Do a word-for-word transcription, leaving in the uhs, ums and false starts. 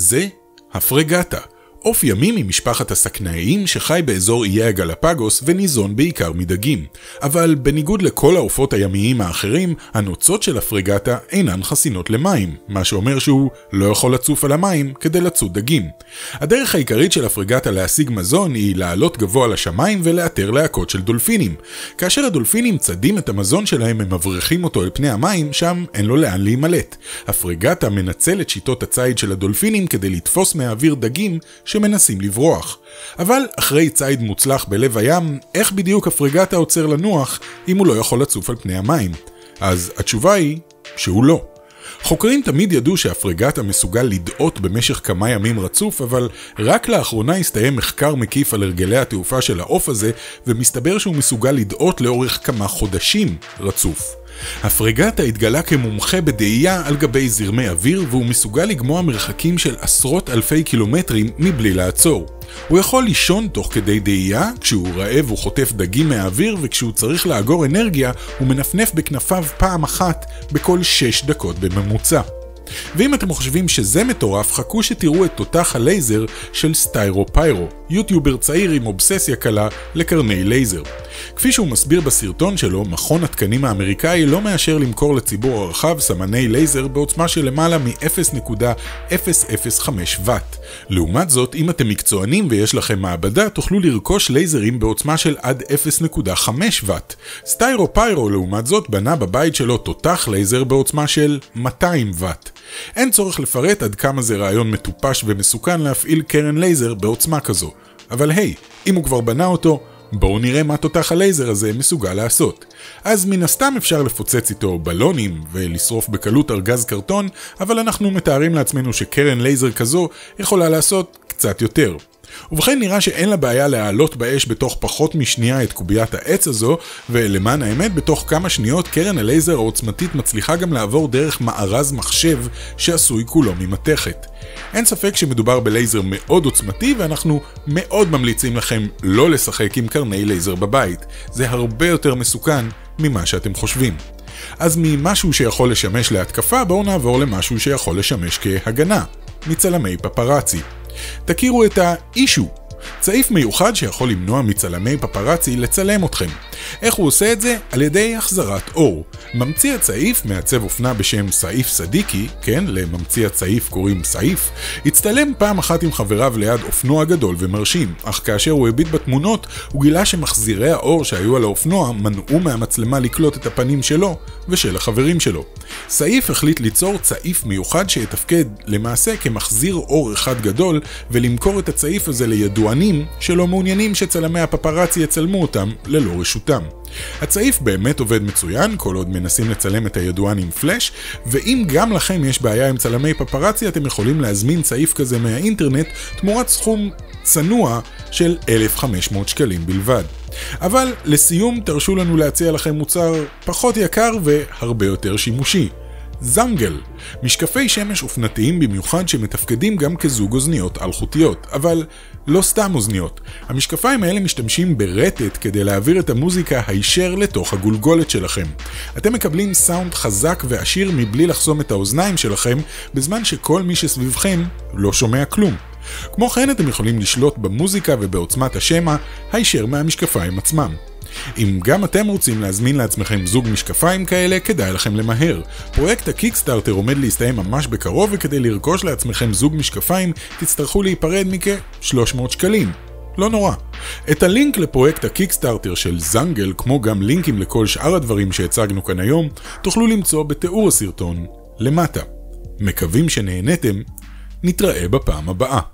זה הפרגטה, עוף ימי ממשפחת הסכנאיים שחי באזור איי הגלפגוס וניזון בעיקר מדגים. אבל בניגוד לכל העופות הימיים האחרים, הנוצות של הפרגטה אינן חסינות למים, מה שאומר שהוא לא יכול לצוף על המים כדי לצוד דגים. הדרך העיקרית של הפרגטה להשיג מזון היא לעלות גבוה לשמיים ולאתר להקות של דולפינים. כאשר הדולפינים צדים את המזון שלהם, הם מבריחים אותו אל פני המים, שם אין לו לאן להימלט. הפרגטה מנצל את שיטות הציד של הדולפינים כדי לתפוס מהאוויר דגים שמנסים לברוח. אבל אחרי ציד מוצלח בלב הים, איך בדיוק הפרגטה עוצר לנוח אם הוא לא יכול לצוף על פני המים? אז התשובה היא שהוא לא. חוקרים תמיד ידעו שהפרגטה מסוגל לדאות במשך כמה ימים רצוף, אבל רק לאחרונה הסתיים מחקר מקיף על הרגלי התעופה של העוף הזה, ומסתבר שהוא מסוגל לדאות לאורך כמה חודשים רצוף. הפרגטה התגלה כמומחה בדאייה על גבי זרמי אוויר, והוא מסוגל לגמוע מרחקים של עשרות אלפי קילומטרים מבלי לעצור. הוא יכול לישון תוך כדי דאייה, כשהוא רעב הוא חוטף דגים מהאוויר, וכשהוא צריך לאגור אנרגיה הוא מנפנף בכנפיו פעם אחת בכל שש דקות בממוצע. ואם אתם חושבים שזה מטורף, חכו שתראו את תותח הלייזר של סטיירו-פיירו, יוטיובר צעיר עם אובססיה קלה לקרני לייזר. כפי שהוא מסביר בסרטון שלו, מכון התקנים האמריקאי לא מאשר למכור לציבור הרחב סמני לייזר בעוצמה של למעלה מ-אפס נקודה אפס אפס חמש ואט. לעומת זאת, אם אתם מקצוענים ויש לכם מעבדה, תוכלו לרכוש לייזרים בעוצמה של עד אפס נקודה חמש ואט. סטיירו-פיירו לעומת זאת בנה בבית שלו תותח לייזר בעוצמה של מאתיים ואט. אין צורך לפרט עד כמה זה רעיון מטופש ומסוכן להפעיל קרן לייזר בעוצמה כזו. אבל היי, אם הוא כבר בנה אותו, בואו נראה מה תותח הלייזר הזה מסוגל לעשות. אז מן הסתם אפשר לפוצץ איתו בלונים ולשרוף בקלות ארגז קרטון, אבל אנחנו מתארים לעצמנו שקרן לייזר כזו יכולה לעשות קצת יותר. ובכן נראה שאין לה בעיה להעלות באש בתוך פחות משנייה את קוביית העץ הזו, ולמען האמת בתוך כמה שניות קרן הלייזר העוצמתית מצליחה גם לעבור דרך מארז מחשב שעשוי כולו ממתכת. אין ספק שמדובר בלייזר מאוד עוצמתי, ואנחנו מאוד ממליצים לכם לא לשחק עם קרני לייזר בבית. זה הרבה יותר מסוכן ממה שאתם חושבים. אז ממשהו שיכול לשמש להתקפה, בואו נעבור למשהו שיכול לשמש כהגנה. מצלמי פפרצי. תכירו את האישו, צעיף מיוחד שיכול למנוע מצלמי פפרצי לצלם אתכם. איך הוא עושה את זה? על ידי החזרת אור. ממציא הצעיף, מעצב אופנה בשם סעיף סדיקי, כן, לממציא הצעיף קוראים סעיף, הצטלם פעם אחת עם חבריו ליד אופנוע גדול ומרשים, אך כאשר הוא הביט בתמונות, הוא גילה שמחזירי האור שהיו על האופנוע מנעו מהמצלמה לקלוט את הפנים שלו ושל החברים שלו. סעיף החליט ליצור צעיף מיוחד שיתפקד למעשה כמחזיר אור אחד גדול, ולמכור את הצעיף הזה לידוענים שלא מעוניינים שצלמי הפפרצי יצלמו אותם ללא רשותם. הצעיף באמת עובד מצוין, כל עוד מנסים לצלם את הידוען עם פלאש, ואם גם לכם יש בעיה עם צלמי פפרצי, אתם יכולים להזמין צעיף כזה מהאינטרנט תמורת סכום צנוע של אלף וחמש מאות שקלים בלבד. אבל לסיום תרשו לנו להציע לכם מוצר פחות יקר והרבה יותר שימושי. זנגל, משקפי שמש אופנתיים במיוחד שמתפקדים גם כזוג אוזניות אלחוטיות, אבל לא סתם אוזניות. המשקפיים האלה משתמשים ברטט כדי להעביר את המוזיקה הישר לתוך הגולגולת שלכם. אתם מקבלים סאונד חזק ועשיר מבלי לחסום את האוזניים שלכם, בזמן שכל מי שסביבכם לא שומע כלום. כמו כן אתם יכולים לשלוט במוזיקה ובעוצמת השמע הישר מהמשקפיים עצמם. אם גם אתם רוצים להזמין לעצמכם זוג משקפיים כאלה, כדאי לכם למהר. פרויקט הקיקסטארטר עומד להסתיים ממש בקרוב, וכדי לרכוש לעצמכם זוג משקפיים תצטרכו להיפרד מכ-שלוש מאות שקלים. לא נורא. את הלינק לפרויקט הקיקסטארטר של זנגל, כמו גם לינקים לכל שאר הדברים שהצגנו כאן היום, תוכלו למצוא בתיאור הסרטון למטה. מקווים שנהנתם, נתראה בפעם הבאה.